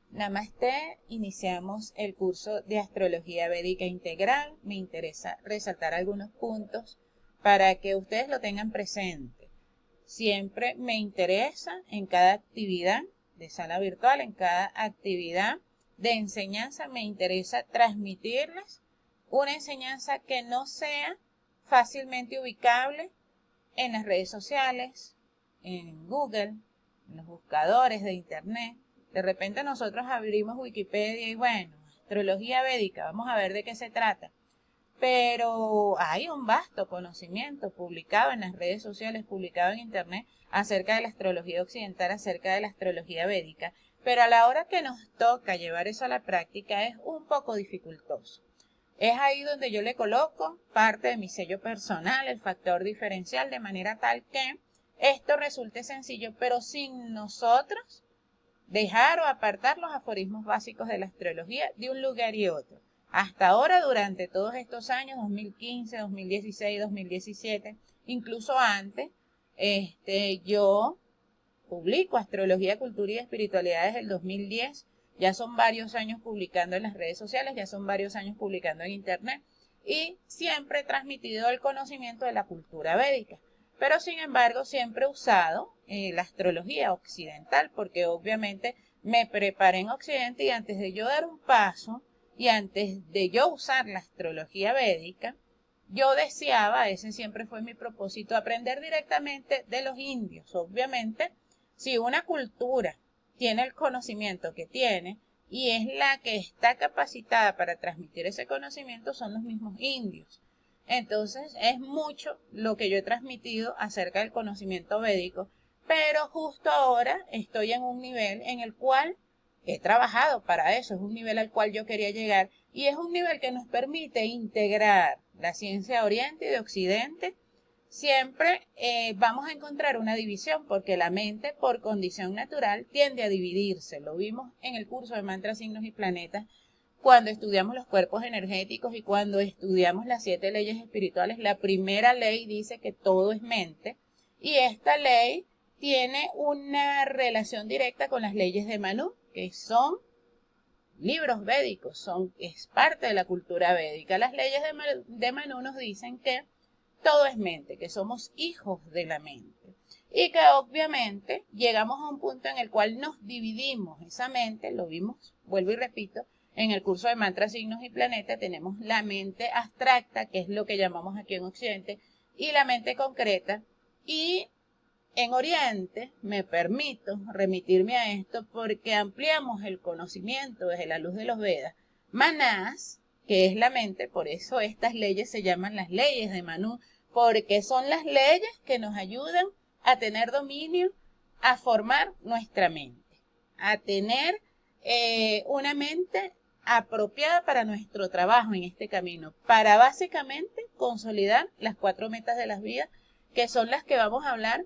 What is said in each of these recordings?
Namaste, iniciamos el curso de Astrología Védica Integral. Me interesa resaltar algunos puntos para que ustedes lo tengan presente. Siempre me interesa en cada actividad de sala virtual, en cada actividad de enseñanza, me interesa transmitirles una enseñanza que no sea fácilmente ubicable en las redes sociales, en Google, en los buscadores de Internet. De repente nosotros abrimos Wikipedia y bueno, astrología védica, vamos a ver de qué se trata. Pero hay un vasto conocimiento publicado en las redes sociales, publicado en Internet, acerca de la astrología occidental, acerca de la astrología védica. Pero a la hora que nos toca llevar eso a la práctica es un poco dificultoso. Es ahí donde yo le coloco parte de mi sello personal, el factor diferencial, de manera tal que esto resulte sencillo, pero sin nosotros dejar o apartar los aforismos básicos de la astrología de un lugar y otro. Hasta ahora, durante todos estos años, 2015, 2016, 2017, incluso antes, yo publico Astrología, Cultura y Espiritualidad desde el 2010. Ya son varios años publicando en las redes sociales, ya son varios años publicando en Internet y siempre he transmitido el conocimiento de la cultura védica. Pero sin embargo siempre he usado la astrología occidental porque obviamente me preparé en Occidente y antes de yo dar un paso y antes de yo usar la astrología védica, yo deseaba, ese siempre fue mi propósito, aprender directamente de los indios. Obviamente, si una cultura tiene el conocimiento que tiene y es la que está capacitada para transmitir ese conocimiento, son los mismos indios. Entonces es mucho lo que yo he transmitido acerca del conocimiento védico, pero justo ahora estoy en un nivel en el cual he trabajado para eso, es un nivel al cual yo quería llegar y es un nivel que nos permite integrar la ciencia de Oriente y de Occidente. Siempre vamos a encontrar una división porque la mente por condición natural tiende a dividirse. Lo vimos en el curso de mantras, signos y planetas cuando estudiamos los cuerpos energéticos y cuando estudiamos las 7 leyes espirituales. La primera ley dice que todo es mente y esta ley tiene una relación directa con las leyes de Manu, que son libros védicos, es parte de la cultura védica. Las leyes de Manu nos dicen que todo es mente, que somos hijos de la mente y que obviamente llegamos a un punto en el cual nos dividimos esa mente, lo vimos, vuelvo y repito, en el curso de mantras, signos y planetas tenemos la mente abstracta, que es lo que llamamos aquí en Occidente, y la mente concreta, y en Oriente me permito remitirme a esto porque ampliamos el conocimiento desde la luz de los Vedas. Manás, que es la mente, por eso estas leyes se llaman las leyes de Manu, porque son las leyes que nos ayudan a tener dominio, a formar nuestra mente, a tener una mente apropiada para nuestro trabajo en este camino, para básicamente consolidar las 4 metas de las vidas, que son las que vamos a hablar,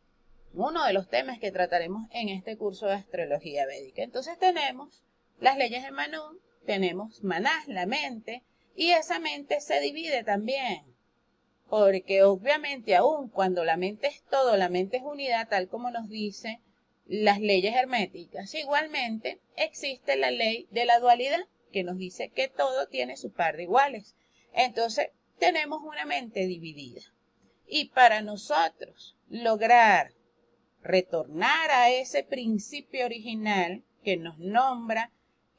uno de los temas que trataremos en este curso de astrología védica. Entonces tenemos las leyes de Manu, tenemos Manás, la mente, y esa mente se divide también, porque obviamente aun cuando la mente es todo, la mente es unidad, tal como nos dice las leyes herméticas, igualmente existe la ley de la dualidad, que nos dice que todo tiene su par de iguales. Entonces tenemos una mente dividida. Y para nosotros lograr retornar a ese principio original que nos nombra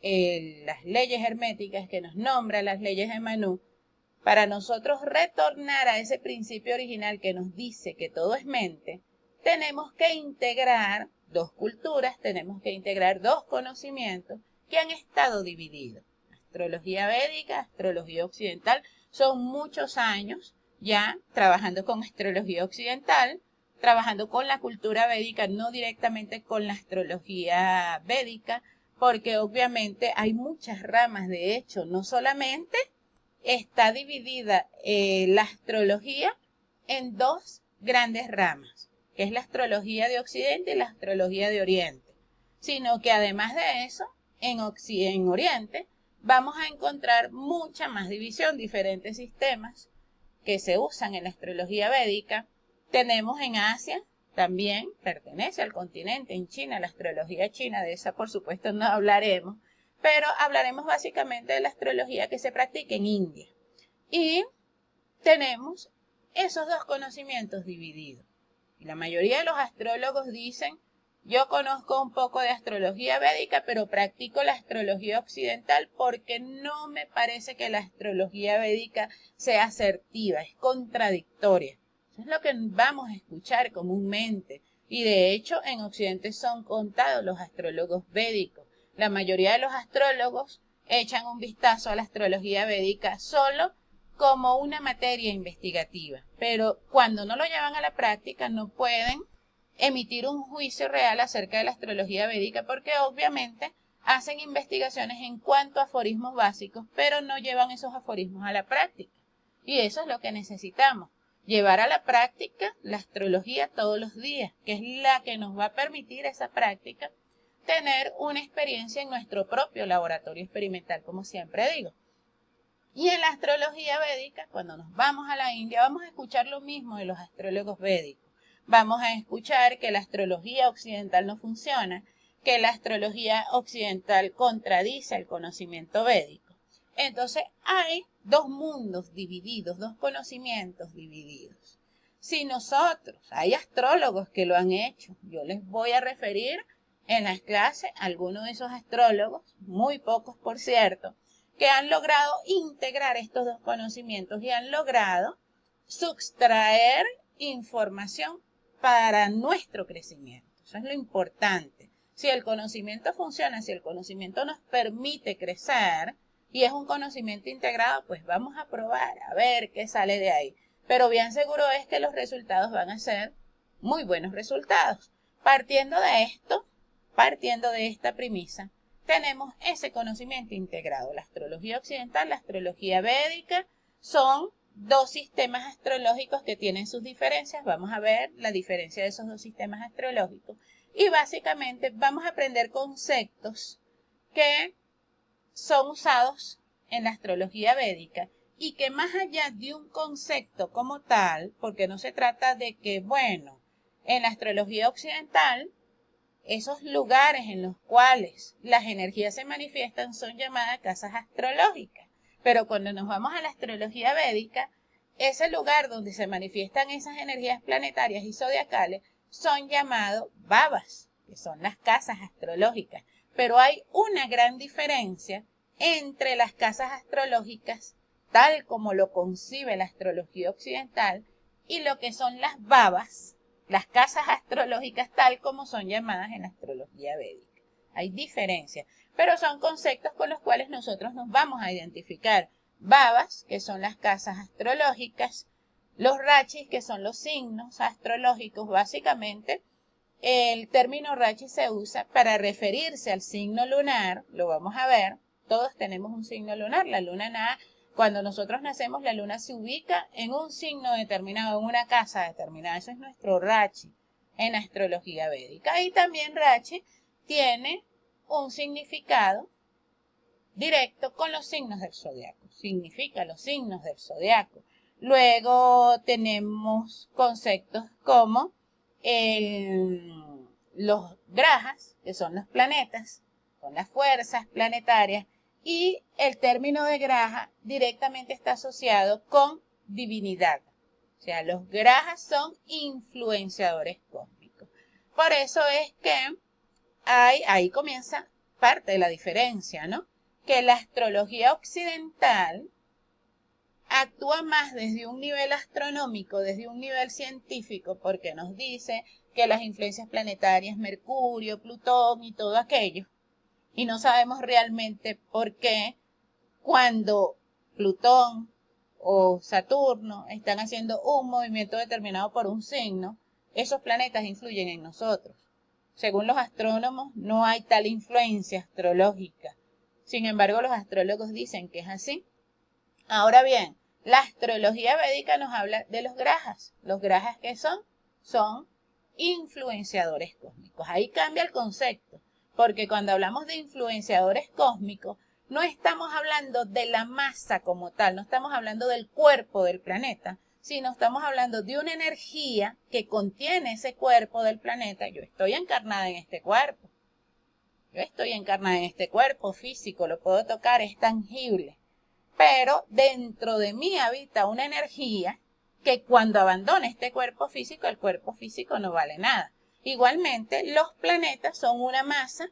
las leyes herméticas, que nos nombra las leyes de Manu, para nosotros retornar a ese principio original que nos dice que todo es mente, tenemos que integrar 2 culturas, tenemos que integrar 2 conocimientos que han estado divididos. Astrología védica, astrología occidental, son muchos años ya trabajando con astrología occidental, trabajando con la cultura védica, no directamente con la astrología védica, porque obviamente hay muchas ramas. De hecho, no solamente está dividida la astrología en 2 grandes ramas, que es la astrología de Occidente y la astrología de Oriente, sino que además de eso, en Oriente vamos a encontrar mucha más división, diferentes sistemas que se usan en la astrología védica. Tenemos en Asia también pertenece al continente, en China, la astrología china, de esa por supuesto no hablaremos, pero hablaremos básicamente de la astrología que se practica en India. Y tenemos esos dos conocimientos divididos. Y la mayoría de los astrólogos dicen, yo conozco un poco de astrología védica, pero practico la astrología occidental porque no me parece que la astrología védica sea asertiva, es contradictoria. Eso es lo que vamos a escuchar comúnmente. Y de hecho, en Occidente son contados los astrólogos védicos. La mayoría de los astrólogos echan un vistazo a la astrología védica solo como una materia investigativa, pero cuando no lo llevan a la práctica no pueden emitir un juicio real acerca de la astrología védica porque obviamente hacen investigaciones en cuanto a aforismos básicos, pero no llevan esos aforismos a la práctica. Y eso es lo que necesitamos, llevar a la práctica la astrología todos los días, que es la que nos va a permitir esa práctica tener una experiencia en nuestro propio laboratorio experimental, como siempre digo. Y en la astrología védica, cuando nos vamos a la India, vamos a escuchar lo mismo de los astrólogos védicos. Vamos a escuchar que la astrología occidental no funciona, que la astrología occidental contradice el conocimiento védico. Entonces hay dos mundos divididos, dos conocimientos divididos. Si nosotros, hay astrólogos que lo han hecho, yo les voy a referir en las clases a algunos de esos astrólogos, muy pocos por cierto, que han logrado integrar estos dos conocimientos y han logrado sustraer información para nuestro crecimiento. Eso es lo importante. Si el conocimiento funciona, si el conocimiento nos permite crecer y es un conocimiento integrado, pues vamos a probar a ver qué sale de ahí. Pero bien seguro es que los resultados van a ser muy buenos resultados. Partiendo de esto, partiendo de esta premisa, tenemos ese conocimiento integrado. La astrología occidental, la astrología védica, son dos sistemas astrológicos que tienen sus diferencias. Vamos a ver la diferencia de esos dos sistemas astrológicos. Y básicamente vamos a aprender conceptos que son usados en la astrología védica y que más allá de un concepto como tal, porque no se trata de que, bueno, en la astrología occidental, esos lugares en los cuales las energías se manifiestan son llamadas casas astrológicas. Pero cuando nos vamos a la astrología védica, ese lugar donde se manifiestan esas energías planetarias y zodiacales son llamados bhavas, que son las casas astrológicas. Pero hay una gran diferencia entre las casas astrológicas, tal como lo concibe la astrología occidental, y lo que son las bhavas, las casas astrológicas tal como son llamadas en la astrología védica. Hay diferencias, pero son conceptos con los cuales nosotros nos vamos a identificar. Bhavas, que son las casas astrológicas, los rachis, que son los signos astrológicos. Básicamente, el término rachi se usa para referirse al signo lunar, lo vamos a ver, todos tenemos un signo lunar, la luna nada. Cuando nosotros nacemos, la luna se ubica en un signo determinado, en una casa determinada. Eso es nuestro Rachi en astrología védica. Y también Rachi tiene un significado directo con los signos del zodiaco. Significa los signos del zodiaco. Luego tenemos conceptos como los grajas, que son los planetas, son las fuerzas planetarias. Y el término de graja directamente está asociado con divinidad. O sea, los grajas son influenciadores cósmicos. Por eso es que ahí comienza parte de la diferencia, ¿no? Que la astrología occidental actúa más desde un nivel astronómico, desde un nivel científico, porque nos dice que las influencias planetarias, Mercurio, Plutón y todo aquello, y no sabemos realmente por qué cuando Plutón o Saturno están haciendo un movimiento determinado por un signo, esos planetas influyen en nosotros. Según los astrónomos, no hay tal influencia astrológica. Sin embargo, los astrólogos dicen que es así. Ahora bien, la astrología védica nos habla de los grajas. ¿Los grajas qué son? Son influenciadores cósmicos. Ahí cambia el concepto. Porque cuando hablamos de influenciadores cósmicos, no estamos hablando de la masa como tal, no estamos hablando del cuerpo del planeta, sino estamos hablando de una energía que contiene ese cuerpo del planeta. Yo estoy encarnada en este cuerpo. Yo estoy encarnada en este cuerpo físico, lo puedo tocar, es tangible. Pero dentro de mí habita una energía que cuando abandone este cuerpo físico, el cuerpo físico no vale nada. Igualmente, los planetas son una masa,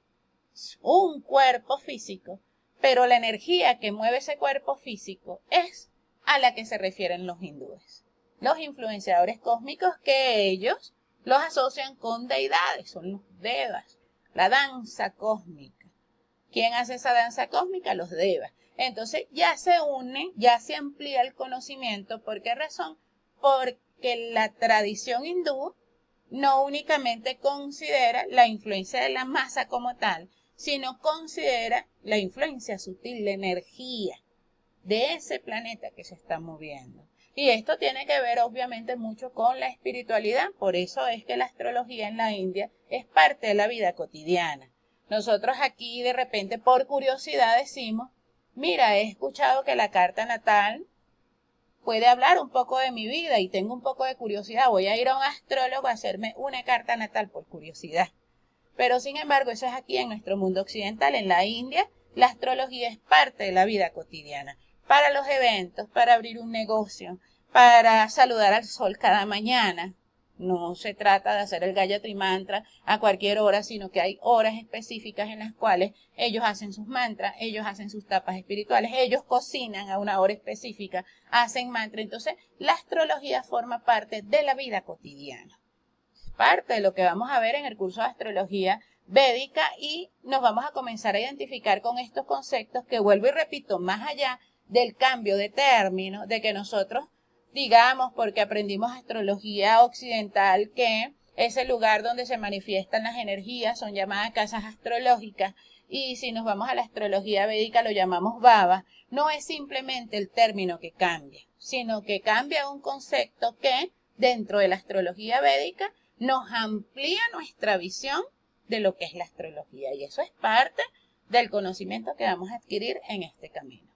un cuerpo físico, pero la energía que mueve ese cuerpo físico es a la que se refieren los hindúes. Los influenciadores cósmicos, que ellos los asocian con deidades, son los devas, la danza cósmica. ¿Quién hace esa danza cósmica? Los devas. Entonces ya se une, ya se amplía el conocimiento. ¿Por qué razón? Porque la tradición hindú no únicamente considera la influencia de la masa como tal, sino considera la influencia sutil, la energía de ese planeta que se está moviendo. Y esto tiene que ver obviamente mucho con la espiritualidad, por eso es que la astrología en la India es parte de la vida cotidiana. Nosotros aquí de repente por curiosidad decimos, mira, he escuchado que la carta natal puede hablar un poco de mi vida y tengo un poco de curiosidad, voy a ir a un astrólogo a hacerme una carta natal por curiosidad. Pero sin embargo, eso es aquí en nuestro mundo occidental. En la India, la astrología es parte de la vida cotidiana. Para los eventos, para abrir un negocio, para saludar al sol cada mañana. No se trata de hacer el Gayatri Mantra a cualquier hora, sino que hay horas específicas en las cuales ellos hacen sus mantras, ellos hacen sus tapas espirituales, ellos cocinan a una hora específica, hacen mantra. Entonces, la astrología forma parte de la vida cotidiana. Parte de lo que vamos a ver en el curso de astrología védica y nos vamos a comenzar a identificar con estos conceptos que vuelvo y repito, más allá del cambio de término, de que nosotros digamos, porque aprendimos astrología occidental, que es el lugar donde se manifiestan las energías, son llamadas casas astrológicas, y si nos vamos a la astrología védica lo llamamos Baba, no es simplemente el término que cambia, sino que cambia un concepto que dentro de la astrología védica nos amplía nuestra visión de lo que es la astrología, y eso es parte del conocimiento que vamos a adquirir en este camino.